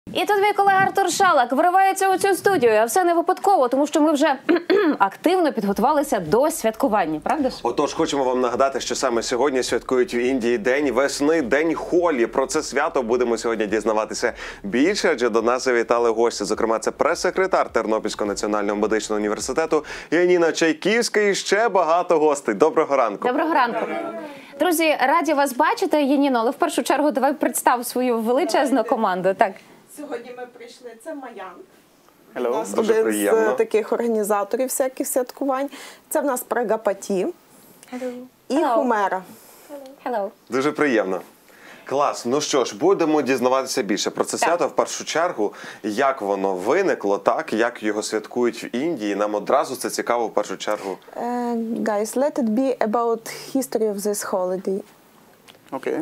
І тут мій колега Артур Шалак вривається у цю студію, а все не випадково, тому що ми вже активно підготувалися до святкування, правда ж? Отож, хочемо вам нагадати, що саме сьогодні святкують в Індії День весни, День Холі. Про це свято будемо сьогодні дізнаватися більше, адже до нас завітали гості. Зокрема, це прес-секретар Тернопільського національного медичного університету Яніна Чайківська і ще багато гостей. Доброго ранку. Доброго ранку. Друзі, раді вас бачити, Яніно, але в першу чергу давай представ свою величезну команду. Так. Сьогодні ми прийшли, це Маян. Hello. У нас Дуже один приємно. з таких організаторів всяких святкувань. Це в нас Прагапаті і Hello. Хумера. Hello. Дуже приємно. Клас. Ну що ж, будемо дізнаватися більше про це свято в першу чергу. Як воно виникло, так? Як його святкують в Індії. Нам одразу це цікаво в першу чергу. Guys, let it be about history of this holiday. Окей.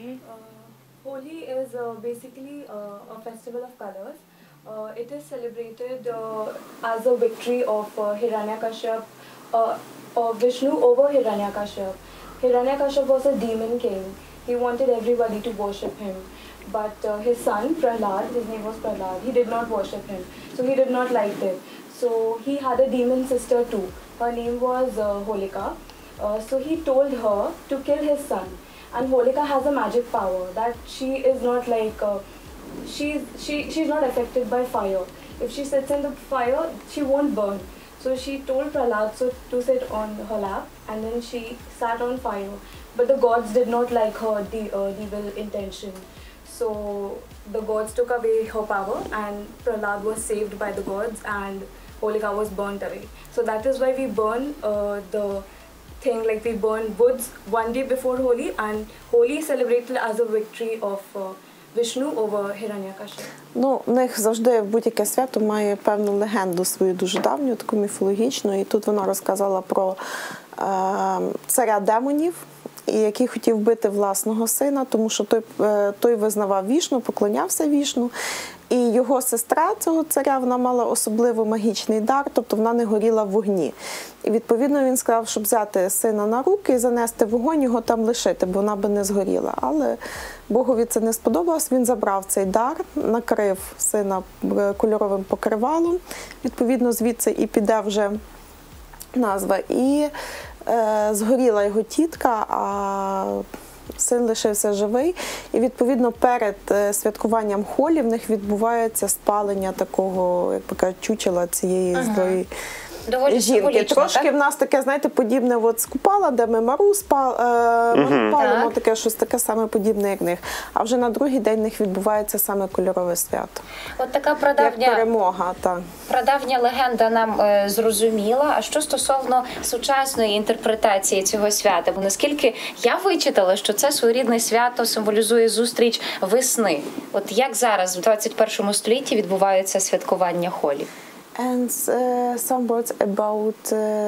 Holi is basically a festival of colors. It is celebrated as a victory of Hiranyakashipu, Vishnu over Hiranyakashipu. Hiranyakashipu was a demon king. He wanted everybody to worship him. But his son, Prahlad, his name was Prahlad, he did not worship him. So he did not like it. So he had a demon sister too. Her name was Holika. So he told her to kill his son. And Holika has a magic power that she is not like she's not affected by fire. If she sits in the fire, she won't burn. So she told Prahlad to sit on her lap, and then she sat on fire. But the gods did not like her evil intention. So the gods took away her power, and Prahlad was saved by the gods, and Holika was burnt away. So that is why we burn the thing, like we burn woods one day before Holi, and Holi is celebrated as a victory of Vishnu over Hiranyakashipu. Ну, в них завжди будь-яке свято має певну легенду свою дуже давню, таку міфологічну. І тут вона розказала про царя демонів, який хотів вбити власного сина, тому що той визнавав Вішну, поклонявся Вішну. І його сестра цього царя, вона мала особливо магічний дар, тобто вона не горіла в вогні. І відповідно він сказав, щоб взяти сина на руки і занести вогонь, його там лишити, бо вона би не згоріла. Але Богові це не сподобалось, він забрав цей дар, накрив сина кольоровим покривалом, відповідно звідси і піде вже назва. І згоріла його тітка, а син лишився живий. І, відповідно, перед святкуванням Холі в них відбувається спалення такого, як би кажуть, чучела цієї злої жінки. Трошки так? В нас таке, знаєте, подібне от з Купала, де ми Мару палимо, таке щось таке саме подібне, як в них. А вже на другий день в них відбувається саме кольорове свято. От така прадавня, як перемога, так. Прадавня легенда нам зрозуміла. А що стосовно сучасної інтерпретації цього свята? Бо наскільки я вичитала, що це своєрідне свято символізує зустріч весни. От як зараз, в 21 столітті, відбувається святкування Холі? And some words about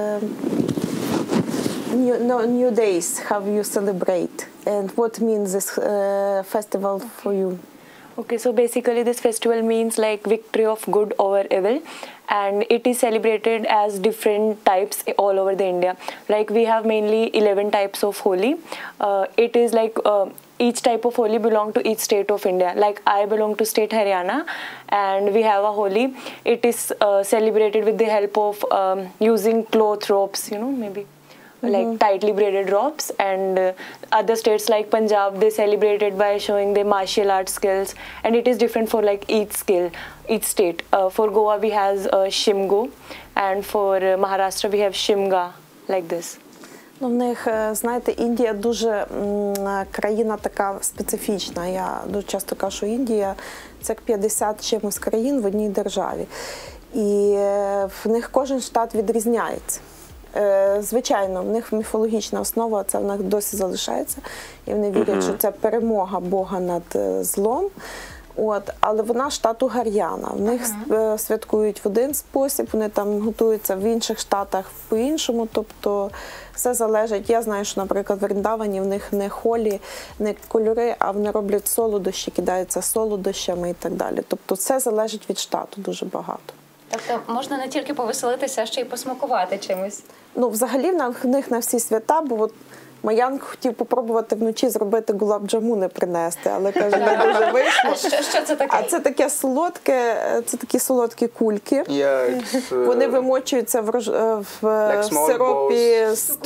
new days, how you celebrate, and what means this festival for you. Okay, so basically this festival means like victory of good over evil, and it is celebrated as different types all over the India. Like we have mainly 11 types of Holi. It is like each type of Holi belong to each state of India. Like I belong to state Haryana, and we have a Holi. It is celebrated with the help of using cloth ropes, you know, maybe. Like tightly braided ropes, and other states like Punjab, they celebrate it by showing their martial arts skills, and it is different for like each skill, each state. For Goa we has Shimgo, and for Maharashtra we have Shimga, like this. Ну, в них, знаєте, Індія дуже країна така специфічна. Я дуже часто кажу, що Індія – це як 50 чимось країн в одній державі. І в них кожен штат відрізняється. Звичайно, в них міфологічна основа, це в них досі залишається. І вони вірять, що це перемога Бога над злом. Але вона штату Гар'яна. В них святкують в один спосіб, вони там готуються в інших штатах по-іншому. Тобто все залежить. Я знаю, що, наприклад, в Вріндавані в них не холі, не кольори, а вони роблять солодощі, кидаються солодощами і так далі. Тобто все залежить від штату дуже багато. Тобто можна не тільки повеселитися, а ще й посмакувати чимось? Ну, взагалі в них на всі свята, бо от Маян хотів попробувати вночі зробити гулаб-джамуни принести, але каже, не дуже вийшло. Що це таке? А це таке солодке, це такі солодкі кульки. Yeah, it's Вони вимочуються в small сиропі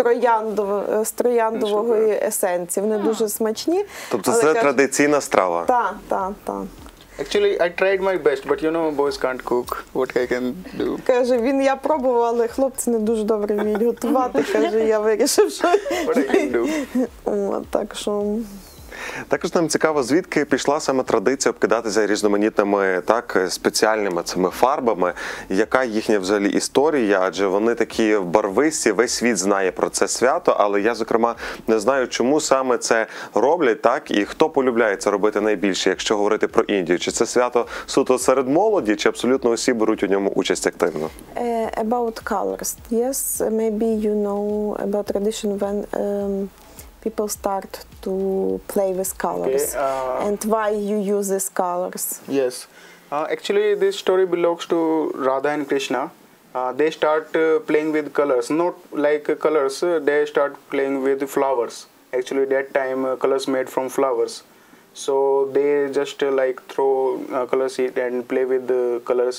з трояндової есенції. Вони дуже смачні. Тобто але це каже, традиційна страва. Так. actually I tried my best, but boys can't cook. What I can do? Каже, я пробував, але хлопці не дуже добре вміють готувати. Каже, я вирішив, що What I can do? От, так що Також нам цікаво, звідки пішла саме традиція обкидатися різноманітними спеціальними цими фарбами. Яка їхня взагалі історія? Адже вони такі барвисті, весь світ знає про це свято, але я, зокрема, не знаю, чому саме це роблять, і хто полюбляє це робити найбільше, якщо говорити про Індію. Чи це свято суто серед молоді, чи абсолютно усі беруть у ньому участь активно? About colors. Yes, maybe you know about tradition when people start to play with colors. Okay, And why you use these colors? Yes. Actually, this story belongs to Radha and Krishna. They start playing with colors, not like colors. They start playing with flowers. Actually, that time colors made from flowers. So they just like throw color seed and play with the colors,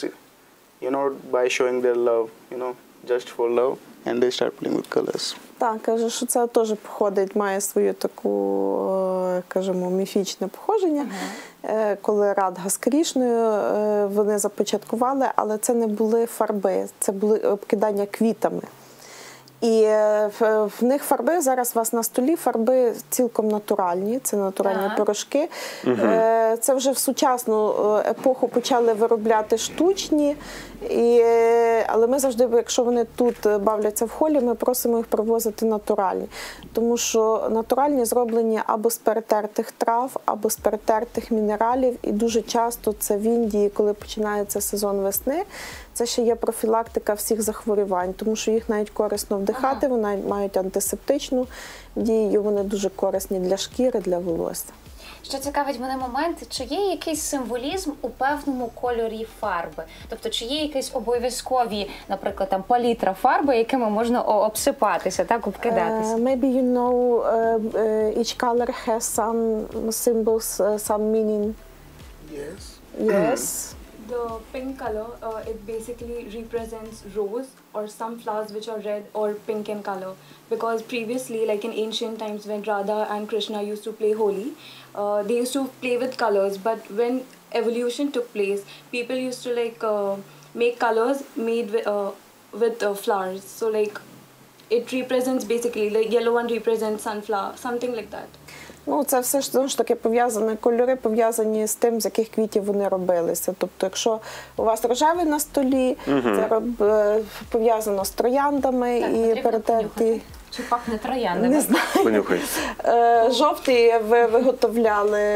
by showing their love, just for love. And they start playing with colors. Так, каже, що це теж походить, має свою таку, кажемо, міфічне походження. Коли Радга з Крішною вони започаткували, але це не були фарби, це були обкидання квітами. І в них фарби, зараз у вас на столі фарби цілком натуральні, це натуральні порошки. Це вже в сучасну епоху почали виробляти штучні, але ми завжди, якщо вони тут бавляться в холі, ми просимо їх привозити натуральні. Тому що натуральні зроблені або з перетертих трав, або з перетертих мінералів. І дуже часто це в Індії, коли починається сезон весни, це ще є профілактика всіх захворювань, тому що їх навіть корисно вдихати, вони мають антисептичну дію, вони дуже корисні для шкіри, для волосся. Що цікавить мене момент, чи є якийсь символізм у певному кольорі фарби? Тобто, чи є якісь обов'язкові, наприклад, там палітра фарби, якими можна обсипатися, обкидатися? Maybe you know each color has some symbols, some meaning. Yes. Yes. The pink color, it basically represents rose or some flowers which are red or pink in color. Because previously, like in ancient times when Radha and Krishna used to play Holi, they used to play with colors. But when evolution took place, people used to make colors made with flowers. So it represents basically, yellow one represents sunflower, something like that. Це все ж таки пов'язане, кольори пов'язані з тим, з яких квітів вони робилися. Тобто, якщо у вас рожевий на столі, це пов'язано з трояндами і перетерті. Чи пахне трояндами? Не знаю. Понюхай. Жовтий ви виготовляли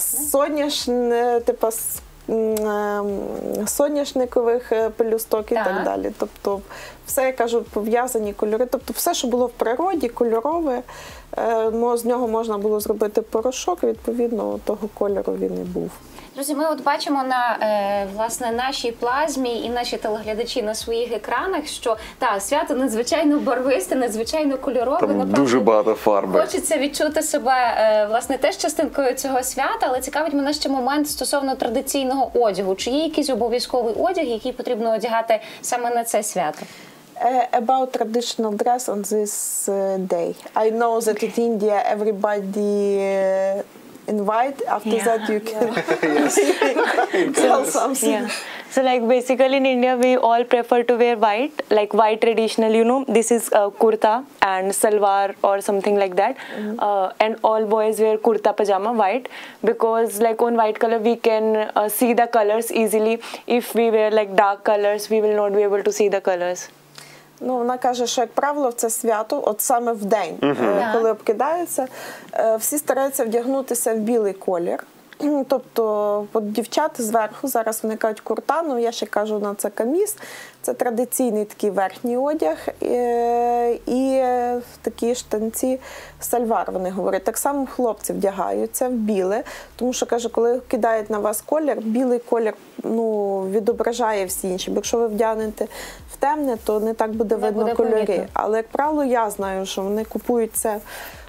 соняшникових пелюсток і так далі. Тобто все, я кажу, пов'язані кольори. Тобто все, що було в природі, кольорове, з нього можна було зробити порошок, відповідно, того кольору він і був. Друзі, ми от бачимо на власне нашій плазмі і наші телеглядачі на своїх екранах, що свято надзвичайно барвисте, надзвичайно кольорове. Там Напевно, дуже багато фарби. Хочеться відчути себе власне теж частинкою цього свята, але цікавить мене ще момент стосовно традиційного одягу. Чи є якийсь обов'язковий одяг, який потрібно одягати саме на це свято? About traditional dress on this day. I know that in India everybody invite. After that you can tell something. So basically in India we all prefer to wear white, like white traditional, this is kurta and salwar or something like that. And all boys wear kurta pajama white, because on white color we can see the colors easily. If we wear dark colors, we will not be able to see the colors. Вона каже, що, як правило, в це свято, от саме в день, коли обкидаються, всі стараються вдягнутися в білий колір. Тобто, от дівчата зверху, зараз вони кажуть курта, я ще кажу на це каміс. Це традиційний такий верхній одяг і такі штанці сальвар, вони говорять. Так само хлопці вдягаються в біле, тому що, каже, коли кидають на вас колір, білий колір відображає всі інші. Бо якщо ви вдягнете в темне, то не так буде видно кольори. Але, як правило, я знаю, що вони купують це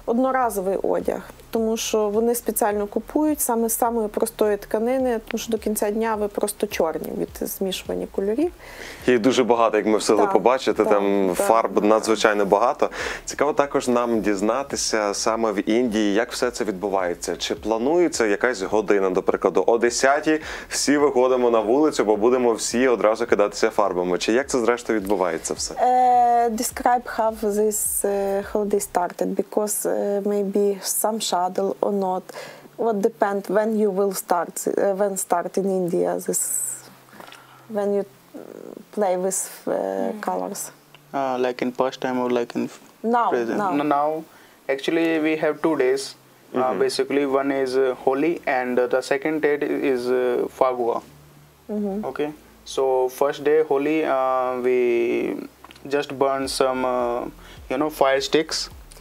одноразовий одяг, тому що вони спеціально купують саме з самої простої тканини, тому що до кінця дня ви просто чорні від змішування кольорів. Їх дуже багато, як ми встигли Так, побачити, так, там так. фарб надзвичайно багато. Цікаво також нам дізнатися саме в Індії, як все це відбувається. Чи планується якась година, до прикладу, о 10-й всі виходимо на вулицю, бо будемо всі одразу кидатися фарбами. Чи як це зрештою відбувається все? Describe how this holiday started, because maybe some schedule or not. What depend when you will start, when start in India, this, when you play with colors. Like in past time or like in Now, present? now. No, now, actually, we have 2 days. Basically, one is Holi, and the second day is Fagua. Okay. So first day Holi, we just burn some, fire sticks.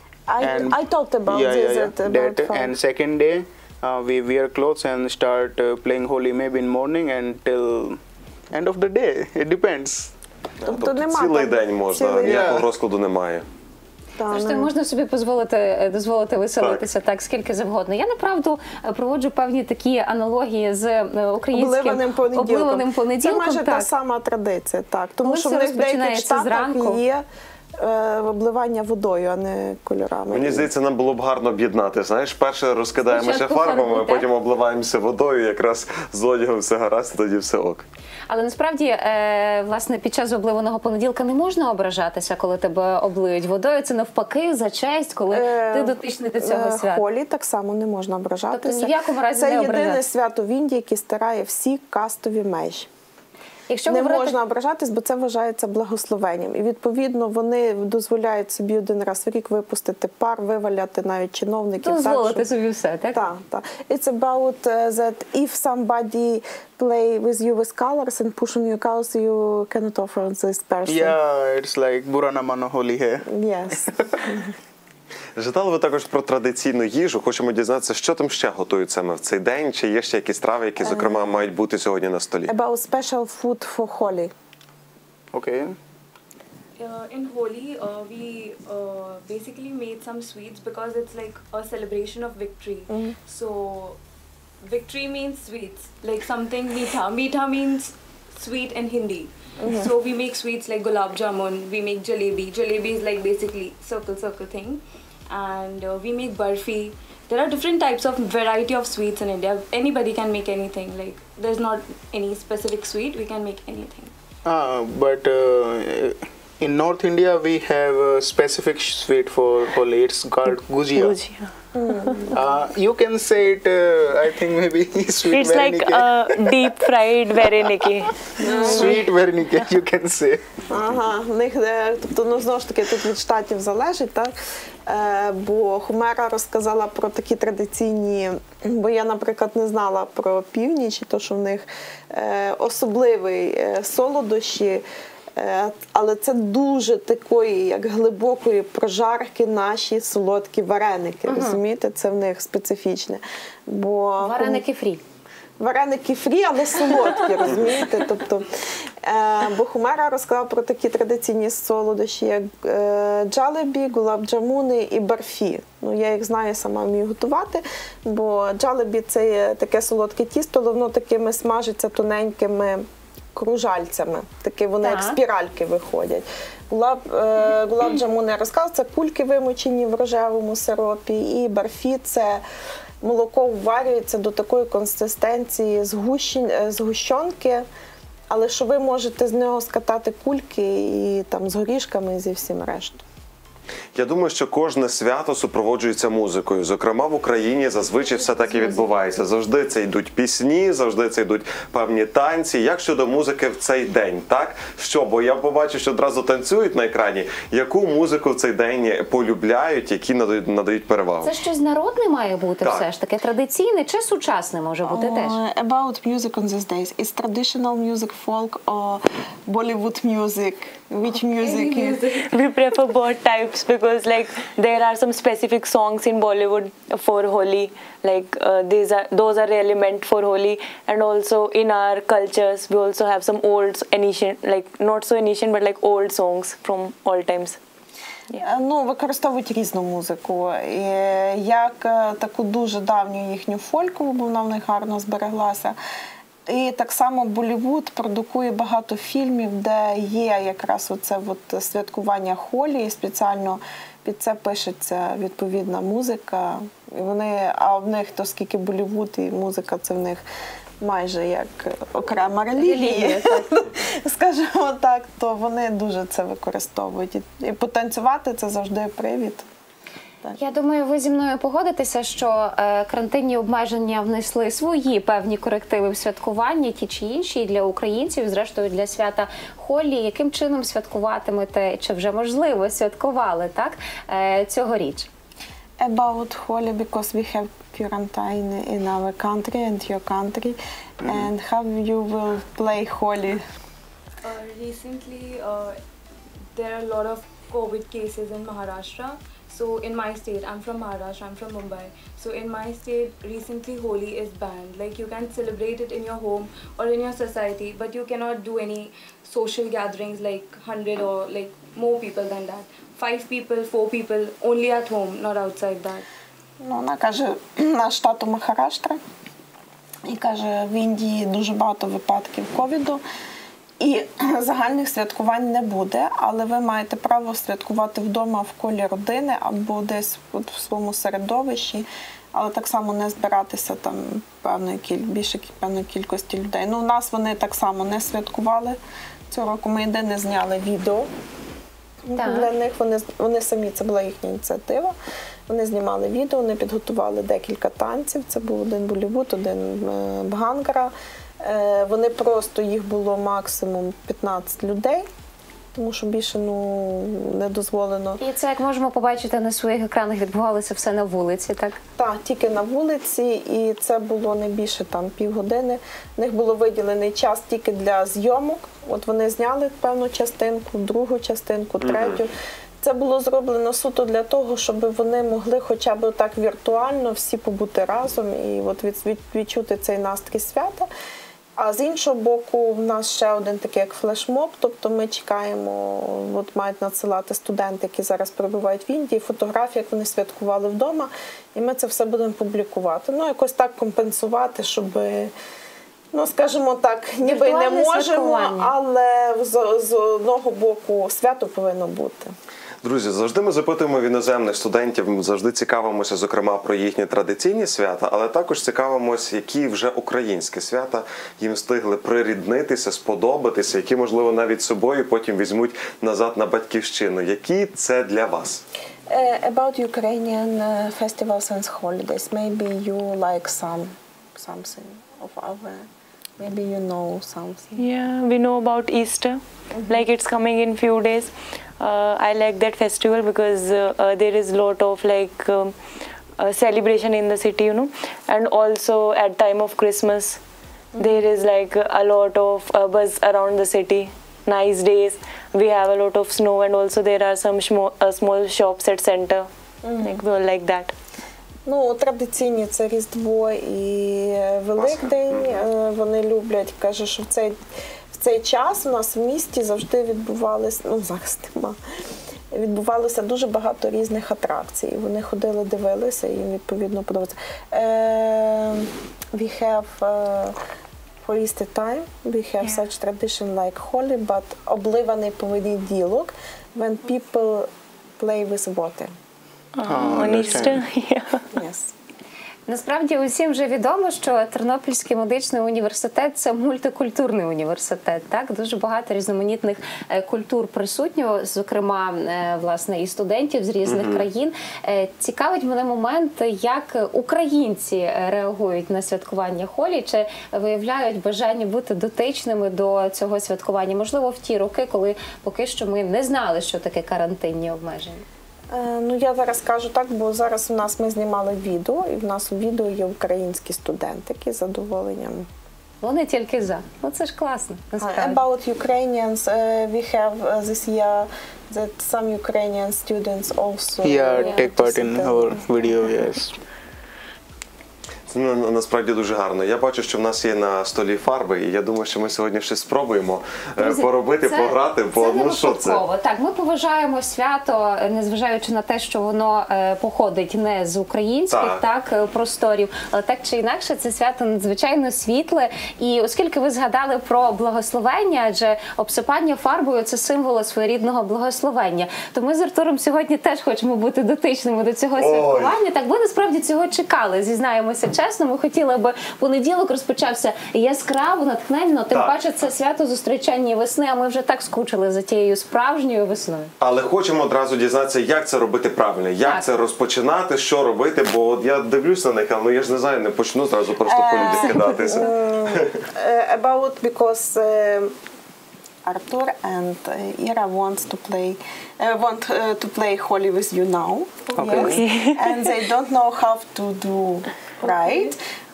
I thought about this. About that. And second day, we wear clothes and start playing Holi maybe in morning until end of the day. It depends. Тобто нема цілий там- день можна, цілий ніякого день. розкладу немає. Зрештою, можна собі дозволити веселитися так скільки завгодно. Я направду проводжу певні такі аналогії з українським обливаним понеділком. Це майже та так. сама традиція, так. Тому Коли що в все них в деяких розпочинається штатах зранку. є обливання водою, а не кольорами. Мені здається, нам було б гарно об'єднати. Знаєш, перше розкидаємося Спочатку фарбами, фарбу, а потім так? обливаємося водою, якраз з одягом все гаразд, і тоді все ок. Але насправді, власне, під час обливаного понеділка не можна ображатися, коли тебе облиють водою. Це навпаки за честь, коли ти дотичний до цього свята. Холі так само не можна ображатися. Тобто ні в якому разі Це не єдине ображатися. свято в Індії, яке стирає всі кастові межі. Якщо Не говорити... можна ображатись, бо це вважається благословенням. І відповідно вони дозволяють собі один раз в рік випустити пар, виваляти навіть чиновників. дозволити так, собі все, так? Так, так. It's about that if somebody play with you with colors and push on your colors, you cannot offer this person. Yeah, it's like Burana Mano Holi hai. Yes. Житали ви також про традиційну їжу. Хочемо дізнатися, що там ще готують саме в цей день, чи є ще якісь страви, які, зокрема, мають бути сьогодні на столі? About special food for Holi. Okay. In Holi, we basically made some sweets because it's like a celebration of victory. So, victory means sweets, like something meetha. Meetha means sweet in Hindi. So we make sweets like gulab jamun, we make jalebi. Jalebi is like basically circle thing. And we make barfi. There are different types of variety of sweets in India. Anybody can make anything. Like there's not any specific sweet, we can make anything. But in North India, we have a specific sweet for Holi. It's called gujia. Gujia. You can say it, I think maybe sweet It's like varenike. deep fried vareniki. Sweet varenike, you can say. Ага, в них, тобто, ну, знову ж таки, тут від штатів залежить, так? Бо Хумера розказала про такі традиційні, бо я, наприклад, не знала про північ, і то, що в них особливий солодощі, але це дуже такої, як глибокої прожарки наші солодкі вареники, розумієте? Це в них специфічне. Бо Вареники фрі. Вареники фрі, але солодкі, розумієте? Тобто, бо Хумера розказала про такі традиційні солодощі, як джалебі, гулаб-джамуни і барфі. Ну, я їх знаю, сама вмію готувати, бо джалебі – це є таке солодке тісто, але воно такими смажиться тоненькими кружальцями. Такі вони як спіральки виходять. Гулаб-джамуни, я розказала, це кульки вимочені в рожевому сиропі, і барфі – це молоко вварюється до такої консистенції згущенки, але що ви можете з нього скатати кульки і там з горішками і зі всім рештою. Я думаю, що кожне свято супроводжується музикою. Зокрема, в Україні зазвичай все так і відбувається. Завжди це йдуть пісні, завжди це йдуть певні танці. Як щодо музики в цей день, так? Що? Бо я побачив, що одразу танцюють на екрані. Яку музику в цей день полюбляють, які надають перевагу? Це щось народне має бути Так. все ж таки? Традиційне чи сучасне може бути теж? About music on these days. Is traditional music folk or Bollywood music? Which music? We prefer both types because like there are some specific songs in Bollywood for Holi, like those are really meant for Holi, and also in our cultures we also have some old ancient, like not so ancient but like old songs from all times. Ну, використовують різну музику. І як таку дуже давню їхню фолькову, бо вона в них гарно збереглася. І так само Боллівуд продукує багато фільмів, де є якраз оце от святкування Холі, і спеціально під це пишеться відповідна музика. І вони, а в них, оскільки Боллівуд і музика, це в них майже як окрема релігія, скажімо так, то вони дуже це використовують. І потанцювати це завжди привід. Я думаю, ви зі мною погодитеся, що карантинні обмеження внесли свої певні корективи в святкуванні, ті чи інші, і для українців, і зрештою для свята Холі. Яким чином святкуватимете, чи вже можливо святкували, так, цьогоріч? About Holi, because we have quarantine in our country and your country, and how you will play Holi? Recently, there are a lot of COVID cases in Maharashtra. So in my state, I'm from Maharashtra, I'm from Mumbai. So in my state, recently Holi is banned. Like you can celebrate it in your home or in your society, but you cannot do any social gatherings like 100 or like more people than that. 5 people, 4 people, only at home, not outside that. Ну, вона каже, наш штату Махараштра, і каже, в Індії дуже багато випадків ковіду, і загальних святкувань не буде, але ви маєте право святкувати вдома в колі родини або десь в своєму середовищі, але так само не збиратися там більше певної кількості людей. Ну, у нас вони так само не святкували цього року. Ми єдине зняли відео. Для них вони самі, це була їхня ініціатива. Вони знімали відео, вони підготували декілька танців. Це був один Боллівуд, один Бхангара. Вони просто, їх було максимум 15 людей, тому що більше не дозволено. І це, як можемо побачити на своїх екранах, відбувалося все на вулиці, так? Так, тільки на вулиці, і це було не більше там півгодини. В них було виділений час тільки для зйомок. От вони зняли певну частинку, другу частинку, третю. Це було зроблено суто для того, щоб вони могли хоча б так віртуально всі побути разом і от відчути цей настрій свята. А з іншого боку, в нас ще один такий як флешмоб, тобто ми чекаємо, от мають надсилати студенти, які зараз перебувають в Індії, фотографії, як вони святкували вдома, і ми це все будемо публікувати. Ну, якось так компенсувати, щоб, ну, скажімо так, ніби й не можемо, але з одного боку свято повинно бути. Друзі, завжди ми запитуємо в іноземних студентів, завжди цікавимося, зокрема, про їхні традиційні свята, але також цікавимося, які вже українські свята їм встигли приріднитися, сподобатися, які, можливо, навіть собою потім візьмуть назад на батьківщину. Які це для вас? About Ukrainian festivals and holidays, maybe you like something of our, maybe you know something. Yeah, we know about Easter, like it's coming in few days. I like that festival because there is lot of like celebration in the city, you know, and also at time of Christmas there is like a lot of buzz around the city. Nice days, we have a lot of snow, and also there are some small shops at center. Like we all like that. Ну, традиційні це Різдво і Великдень. Вони люблять, каже, що в цей час у нас в місті завжди відбувалися, ну зараз нема, відбувалося дуже багато різних атракцій. Вони ходили, дивилися і їм відповідно подобається. We have for Easter time, we have such tradition like Holi, but обливаний понеділок, when people play with water. On Easter, yeah. Yes. Насправді усім вже відомо, що Тернопільський медичний університет – це мультикультурний університет. Так? Дуже багато різноманітних культур присутньо, зокрема, власне, і студентів з різних країн. Цікавить мене момент, як українці реагують на святкування Холі, чи виявляють бажання бути дотичними до цього святкування. Можливо, в ті роки, коли поки що ми не знали, що таке карантинні обмеження. Ну, я зараз кажу так, бо зараз у нас ми знімали відео, і в нас у відео є українські студенти, які з задоволенням. Вони тільки за. Ну, це ж класно, насправді. About Ukrainians, we have this year that some Ukrainian students also take part in our video, yes. Це насправді дуже гарно. Я бачу, що в нас є на столі фарби, і я думаю, що ми сьогодні щось спробуємо поробити, пограти, бо ну що це? випадково. Так, ми поважаємо свято, незважаючи на те, що воно походить не з українських просторів, але так чи інакше це свято надзвичайно світле. І оскільки ви згадали про благословення, адже обсипання фарбою – це символ своєрідного благословення, то ми з Артуром сьогодні теж хочемо бути дотичними до цього святкування. Так, ми насправді цього чекали, зізнаємося чесно. Ми хотіли, аби понеділок розпочався яскраво, натхненно, тим паче це свято зустрічання весни, а ми вже так скучили за тією справжньою весною. Але хочемо одразу дізнатися, як це робити правильно, як це розпочинати, що робити, бо от я дивлюся на них, але я ж не знаю, не почну зразу просто по людях кидатися. Because Arthur and Ira want to play Holi with you now. Okay. Yes. And they don't know how to do right.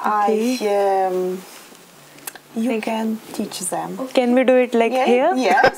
You can teach them. Can we do it like here? Yes.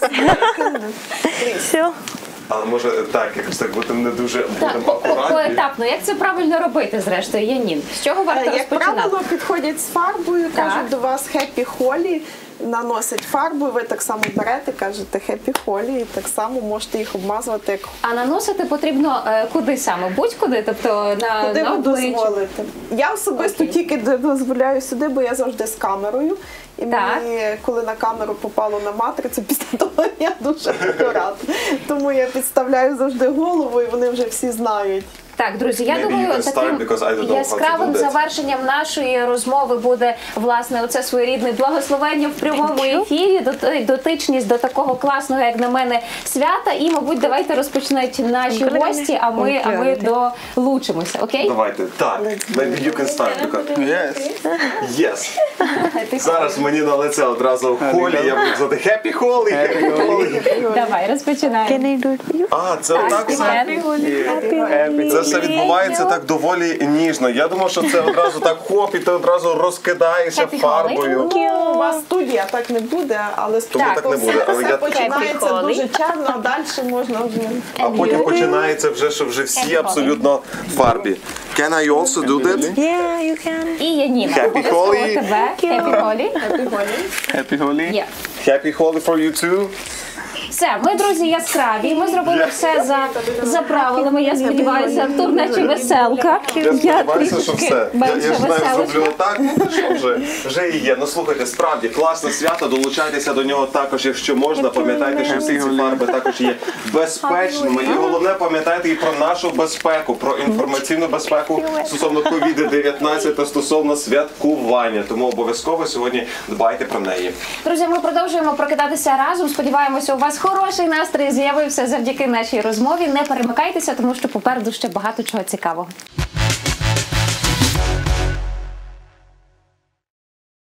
Please. Sure. Але може так, якось так бути не дуже Так, поетапно. Як це правильно робити, зрештою, Янін? З чого варто Як розпочинати? правило, підходять з фарбою, кажуть до вас «Happy Holi», наносять фарбу, ви так само берете, кажете «Happy Holi» і так само можете їх обмазувати, як А наносити потрібно куди саме? Будь-куди? Тобто куди на ви обличчя? дозволите. Я особисто тільки дозволяю сюди, бо я завжди з камерою. І мені, коли на камеру попало на матрицю, після того я дуже рада. Тому я підставляю завжди голову, і вони вже всі знають. Так, друзі, я Maybe you думаю, can start, because I don't know таким how to яскравим do that. завершенням нашої розмови буде, власне, оце своєрідне благословення в прямому ефірі, дотичність до такого класного, як на мене, свята. І, мабуть, давайте розпочнуть наші гості, а ми долучимося, окей? Давайте. Так, maybe you can start. Yes. Yes. Зараз мені на лице одразу холі, я буду казати Happy Holi, Happy Holi. Давай, розпочинаємо. Can I do it for you? А, це отак все? Happy Це все відбувається так доволі ніжно. Я думав, що це одразу так хоп, і ти одразу розкидаєшся Happy фарбою. Ну, у вас студія так не буде, але Тому так не буде, але все я- починається Happy Holi. дуже чарно, а далі можна вже... А потім починається вже, що вже всі абсолютно в фарбі. Can I also do that? Yeah, you can. І Яніна, Happy обов'язково Holi. тебе. Happy Holi. Happy Holi. Є. Happy Holi for you too. Все, ми, друзі, яскраві. Ми зробили все за правилами. Я сподіваюся, Артур, наче веселка. Я сподіваюся, що трішки все. Я менше ж знаю, веселочка. зроблю отак, ну що вже і є. Ну слухайте, справді, класне свято, долучайтеся до нього також, якщо можна. Пам'ятайте, що всі ці фарби також є безпечними. І головне, пам'ятайте і про нашу безпеку, про інформаційну безпеку стосовно COVID-19 та стосовно святкування. Тому обов'язково сьогодні дбайте про неї. Друзі, ми продовжуємо прокидатися разом. Сподіваємося, у вас хороший настрій з'явився завдяки нашій розмові. Не перемикайтеся, тому що попереду ще багато чого цікавого.